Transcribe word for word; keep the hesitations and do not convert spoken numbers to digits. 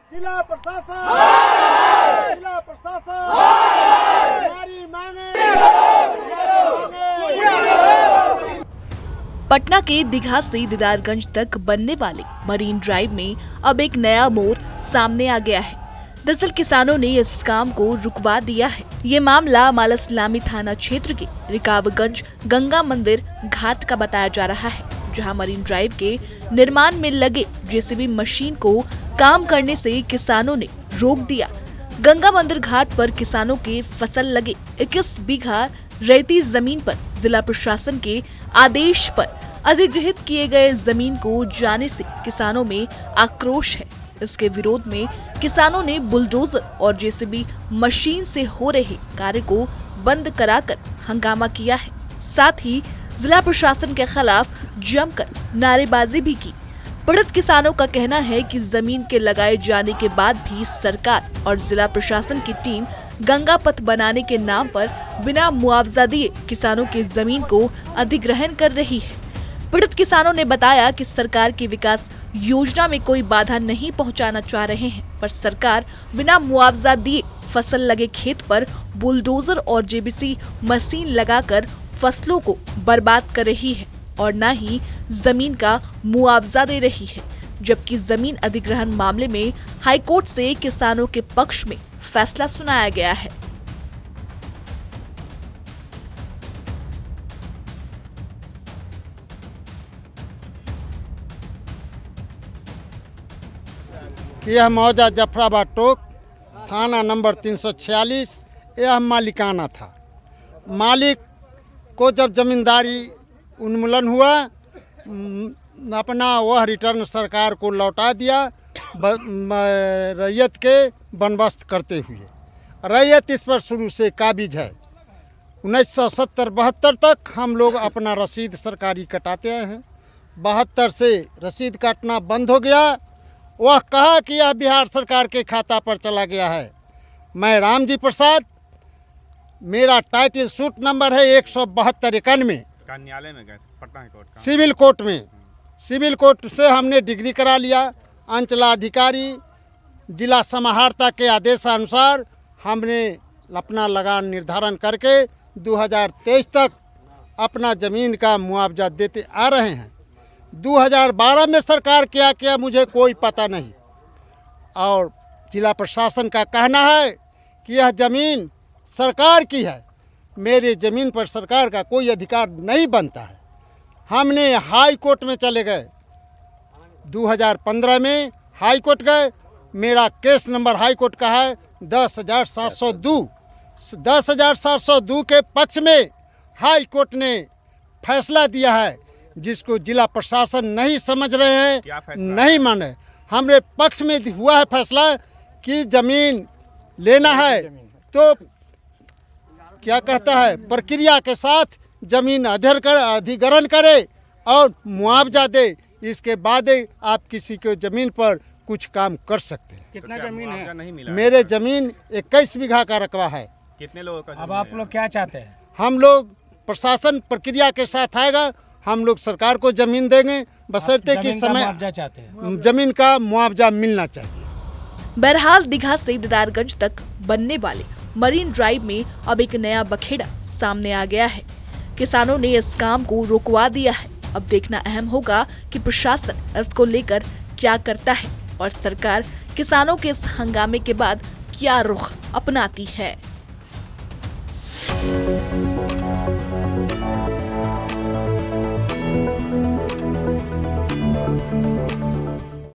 जिला प्रशासन, जिला प्रशासन, हमारी मांगे, पटना के दीघा से दीदारगंज तक बनने वाले मरीन ड्राइव में अब एक नया मोड़ सामने आ गया है। दरअसल किसानों ने इस काम को रुकवा दिया है। ये मामला माल इस्लामी थाना क्षेत्र के रिकाबगंज गंगा मंदिर घाट का बताया जा रहा है, जहां मरीन ड्राइव के निर्माण में लगे जेसीबी मशीन को काम करने से किसानों ने रोक दिया। गंगा मंदिर घाट पर किसानों के फसल लगे इक्कीस बीघा रेती जमीन पर जिला प्रशासन के आदेश पर अधिग्रहित किए गए जमीन को जाने से किसानों में आक्रोश है। इसके विरोध में किसानों ने बुलडोजर और जेसीबी मशीन से हो रहे कार्य को बंद कराकर हंगामा किया है। साथ ही जिला प्रशासन के खिलाफ जमकर नारेबाजी भी की। पीड़ित किसानों का कहना है कि जमीन के लगाए जाने के बाद भी सरकार और जिला प्रशासन की टीम गंगा पथ बनाने के नाम पर बिना मुआवजा दिए किसानों की जमीन को अधिग्रहण कर रही है। पीड़ित किसानों ने बताया कि सरकार की विकास योजना में कोई बाधा नहीं पहुंचाना चाह रहे हैं, पर सरकार बिना मुआवजा दिए फसल लगे खेत पर बुलडोजर और जेसीबी मशीन लगाकर फसलों को बर्बाद कर रही है और न ही जमीन का मुआवजा दे रही है। जबकि जमीन अधिग्रहण मामले में हाईकोर्ट से किसानों के पक्ष में फैसला सुनाया गया है। यह मौजा जफराबाद टोक थाना नंबर तीन सौ छियालीस, यह मालिकाना था। मालिक को जब जमींदारी उन्मूलन हुआ, अपना वह रिटर्न सरकार को लौटा दिया रैयत के बंदोबस्त करते हुए। रैयत इस पर शुरू से काबिज है। उन्नीस सौ सत्तर बहत्तर तक हम लोग अपना रसीद सरकारी कटाते आए हैं। बहत्तर से रसीद काटना बंद हो गया। वह कहा कि यह बिहार सरकार के खाता पर चला गया है। मैं रामजी प्रसाद, मेरा टाइटल सूट नंबर है एक सौ बहत्तर इक्यानवे। न्यायालय में गए पटना कोर्ट का सिविल कोर्ट में, सिविल कोर्ट से हमने डिग्री करा लिया। अंचलाधिकारी जिला समाहर्ता के आदेशानुसार हमने अपना लगान निर्धारण करके दो हज़ार तेईस तक अपना ज़मीन का मुआवजा देते आ रहे हैं। दो हज़ार बारह में सरकार क्या किया मुझे कोई पता नहीं, और जिला प्रशासन का कहना है कि यह ज़मीन सरकार की है। मेरे ज़मीन पर सरकार का कोई अधिकार नहीं बनता है। हमने हाई कोर्ट में चले गए। दो हज़ार पंद्रह में हाई कोर्ट गए। मेरा केस नंबर हाई कोर्ट का है दस हज़ार सात सौ दो। दस हज़ार सात सौ दो के पक्ष में हाई कोर्ट ने फैसला दिया है, जिसको जिला प्रशासन नहीं समझ रहे हैं, नहीं माने। हमारे पक्ष में हुआ है फैसला कि ज़मीन लेना है तो क्या कहता है, प्रक्रिया के साथ ज़मीन अधिग्रहण कर अधिग्रहण करे और मुआवजा दे। इसके बाद आप किसी के ज़मीन पर कुछ काम कर सकते हैं। कितना जमीन है? नहीं मिला। मेरे ज़मीन इक्कीस बीघा का रकबा है। कितने लोगों का? अब आप लोग क्या चाहते हैं? हम लोग प्रशासन प्रक्रिया के साथ आएगा, हम लोग सरकार को ज़मीन देंगे, बशर्ते कि समय चाहते हैं ज़मीन का मुआवजा मिलना चाहिए। बहरहाल दीघा से दीदारगंज तक बनने वाले मरीन ड्राइव में अब एक नया बखेड़ा सामने आ गया है। किसानों ने इस काम को रुकवा दिया है। अब देखना अहम होगा कि प्रशासन इसको लेकर क्या करता है और सरकार किसानों के इस हंगामे के बाद क्या रुख अपनाती है।